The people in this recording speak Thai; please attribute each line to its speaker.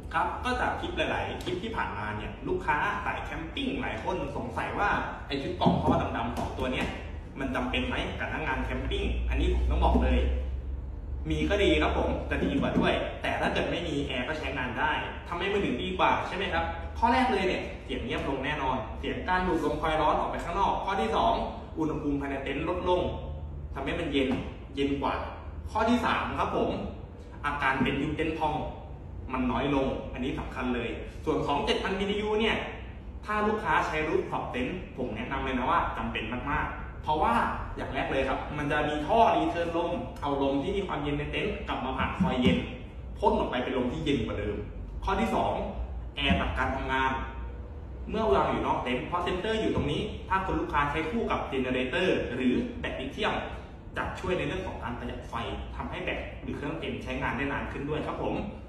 Speaker 1: ครับก็จากคลิปหลายๆคลิปที่ผ่านมาเนี่ยลูกค้าสายแคมปิ้งหลายคนสงสัยว่าไอ้ชุดกล่องท่อดำๆ2ตัวเนี้ยมันจำเป็นไหมกับพนักงานแคมปิ้งอันนี้ผมต้องบอกเลยมีก็ดีครับผมจะดีกว่าด้วยแต่ถ้าเกิดไม่มีแอร์ก็ใช้งานได้ทำให้มือถือดีกว่าใช่ไหมครับข้อแรกเลยเนี่ยเสียงเงียบลงแน่นอนเสียงการดูดลมคอยร้อนออกไปข้างนอกข้อที่2อุณหภูมิภายในเต็นท์ลดลงทำให้มันเย็นกว่าข้อที่3ครับผมอาการเป็นยุบเต็นท์พองมันน้อยลงอันนี้สำคัญเลยส่วนของ 7,000 BTU เนี่ยถ้าลูกค้าใช้รูฟท็อปเต็นท์ผมแนะนำเลยนะว่าจำเป็นมากๆเพราะว่าอย่างแรกเลยครับมันจะมีท่อรีเทิร์นลมเอาลมที่มีความเย็นในเต็นท์กลับมาผ่านคอยเย็นพ่นออกไปเป็นลมที่เย็นกว่าเดิมข้อที่2แอร์ตัดการทำงานเมื่อวางอยู่นอกเต็นท์เพราะเซนเตอร์อยู่ตรงนี้ถ้าคุณลูกค้าใช้คู่กับเจเนเรเตอร์หรือแบตลิเธียมจะช่วยในเรื่องของการประหยัดไฟทำให้แบตหรือเครื่องเต็นท์ใช้งานได้นานขึ้นด้วยครับผม